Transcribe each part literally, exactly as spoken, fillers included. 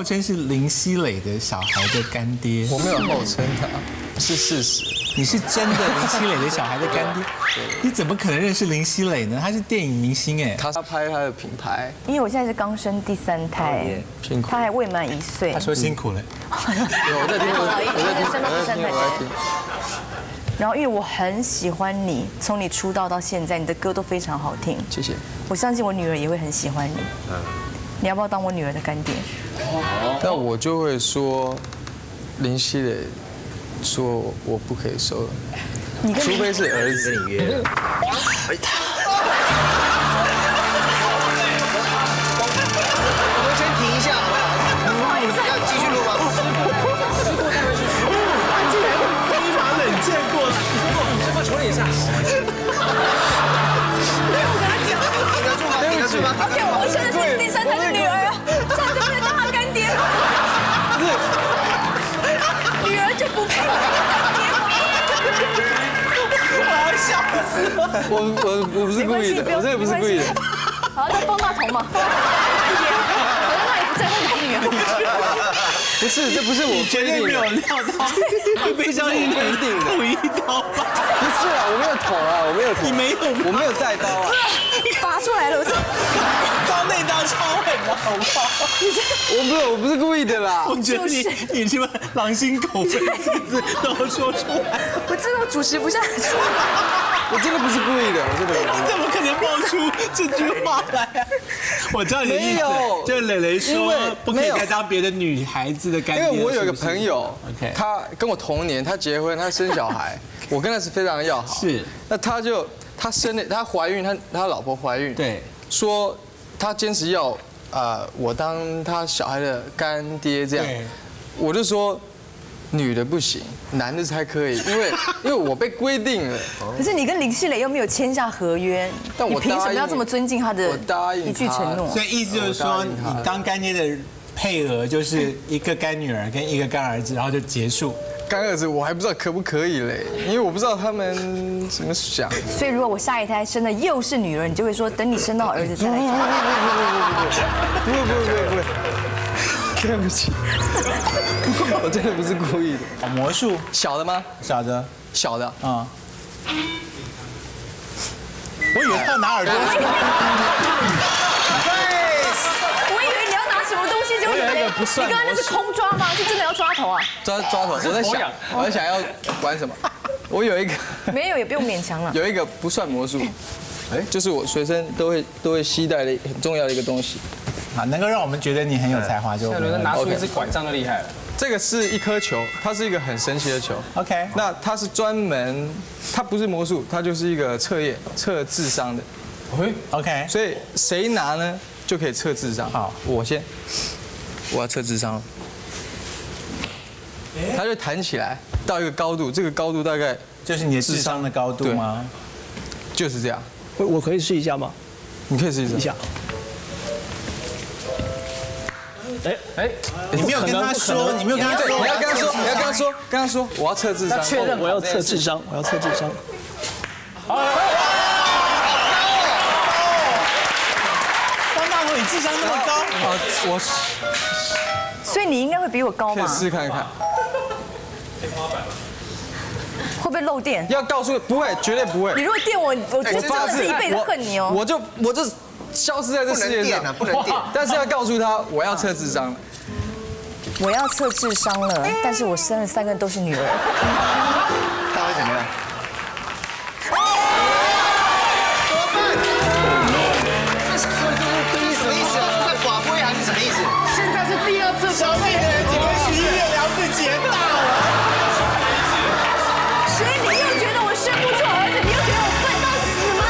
号称是林熙蕾的小孩的干爹。 我没有号称他，是事实。 你是真的林熙蕾的小孩的干爹？你怎么可能认识林熙蕾呢？她是电影明星哎。 他拍他的品牌， 因为我现在是刚生第三胎， 辛苦。 他还未满一岁。 他说辛苦了。 有我在听，我在听，我在听，我在听。 然后因为我很喜欢你，从你出道到现在，你的歌都非常好听。 谢谢。 我相信我女儿也会很喜欢你。你要不要当我女儿的干爹？ 那我就会说，林熙蕾说我不可以收了，除非是儿子。 跟你约了。我们先停一下，好不好？要继续录吗？ 非常冷箭过来， 这不处理一下。顶得住吗？顶得住吗？ 而且我现在是第三胎的女儿啊，这样就不能当她干爹了。女儿就不配当干爹吗？我要笑死了。 我我我不是故意的，我真的不是故意的。 好，那方大同嘛，方大同，反正他也不在乎你女儿。 不是，这不是我绝对没有料到会被这样一人定的捅一刀吧？ 不是啊，我没有捅啊，我没有捅， 你没有， 我没有带刀啊， 拔出来了，我刀那刀超狠的，好不好？ 我不是，我不是故意的啦。 我觉得你你是不是狼心狗肺，字字都说出来？ 我真的主持不下去。 我真的不是故意的，我真的。 你怎么可能冒出这句话来啊？我知道你的意思，就是蕾蕾说不可以再当别的女孩子的干爹。 因为我有一个朋友 ，OK， 他跟我同年，他结婚，他生小孩，我跟他是非常要好。 是， 那他就他生了，他怀孕，他他老婆怀孕， 对， 说他坚持要呃我当他小孩的干爹这样，我就说。女的不行，男的才可以，因为因为我被规定了。 可是你跟林熙蕾又没有签下合约， 但我你凭什么要这么尊敬他的一句承诺？ 所以意思就是说，你当干爹的配额就是一个干女儿跟一个干儿子，然后就结束。 干儿子我还不知道可不可以嘞，因为我不知道他们怎么想。 所以如果我下一胎生的又是女儿，你就会说等你生到儿子再来。 不会不会不会不会。对不起，我真的不是故意的。 魔术小的吗？ 小的， 小的啊。我以为他要拿耳朵。 我以为你要拿什么东西，结果你你刚刚那是空抓吗？是真的要抓头啊？ 抓抓头，我在想，我在想要玩什么。我有一个， 没有也不用勉强了。 有一个不算魔术，哎，就是我随身都会都会携带的很重要的一个东西。 啊，能够让我们觉得你很有才华就。 夏伦拿出一支拐杖就厉害了。 这个是一颗球，它是一个很神奇的球。 OK， 那它是专门，它不是魔术，它就是一个测验测智商的。 OK， 所以谁拿呢就可以测智商。好，我先，我要测智商了。它就弹起来到一个高度，这个高度大概就是你的智商的高度吗？ 就是这样。 我我可以试一下吗？ 你可以试一下。 哎哎， 你没有跟他说，你没有跟他说， 你要跟他说，你要跟他说，跟他说，我要测智商， 确认我要测智商，我要测智商。 方大同，你智商那么高？ 啊，我。 所以你应该会比我高可以嘛？ 试看看。 会不会漏电？ 要告诉不会，绝对不会。 你如果电我，我真的是一辈子恨你哦。 我就我就。消失在这世界上， 不能电， 但是要告诉他我要测智商了。 我要测智商了，但是我生了三个都是女儿。 他会怎么样？怎么办？这是什么意思啊？在寡龟还是什么意思？ 现在是第二次小妹的你们徐月良自己大了。 所以你又觉得我生不出儿子，你又觉得我笨到死吗？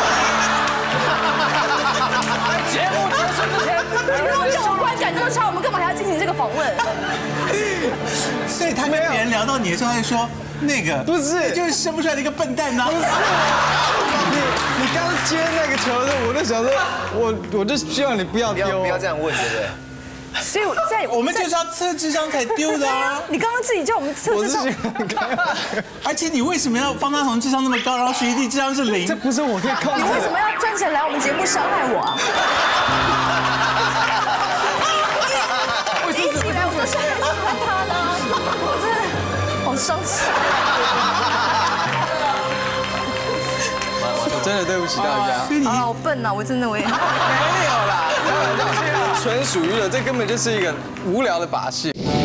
节目结束之前， 如果我观感这么差，我们干嘛还要进行这个访问？ 所以他跟别人聊到你的时候，他就说那个不是， 就是生不出来的一个笨蛋呐。 你你刚接那个球的时候，我就想说，我我就希望你不要丢， 不要这样问，对不对？ 所以在我们就是要测智商才丢的啊！ 你刚刚自己叫我们测智商， 而且你为什么要方大同智商那么高，然后徐艺娣智商是零？ 这不是我可以控制的。 你为什么要专程来我们节目伤害我啊？你好伤心。 我真的对不起大家。 啊，好笨呐！我真的我也。 没有啦，纯属娱乐，这根本就是一个无聊的把戏。